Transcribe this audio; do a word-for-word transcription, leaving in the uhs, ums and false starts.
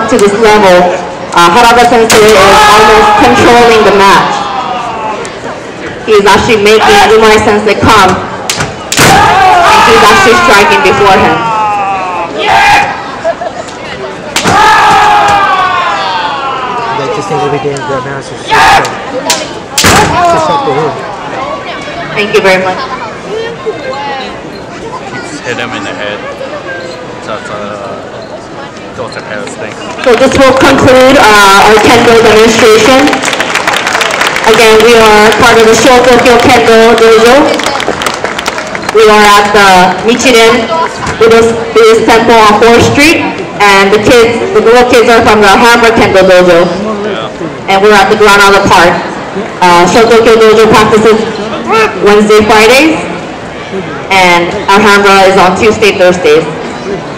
up to this level, uh, Harada Sensei is almost controlling the match. He is actually making Umai Sensei come, and he's actually striking before him. I just think every game the master is just up to him. Thank you very much. Keeps hit him in the head. So it's a those are Paris thing. So this will conclude uh, our Kendo demonstration. Again, we are part of the Oshogatsu Kendo Dojo. We are at the Nichiren Buddhist, Buddhist Temple on fourth Street, and the kids, the little kids are from the Hammer Kendo Dojo, yeah. And we're at the ground on the park. Uh, Oshogatsu Dojo practices Wednesday, Fridays, and Alhambra is on Tuesday, Thursdays.